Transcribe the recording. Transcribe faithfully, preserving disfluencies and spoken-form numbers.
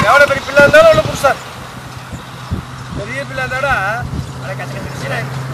எவ்வளோ பெரிய பிள்ளை இருந்தாலும் அவ்வளோ புதுசாக பெரிய பிள்ளை இருந்தாலும் அதை கற்று கற்றுச்சுனா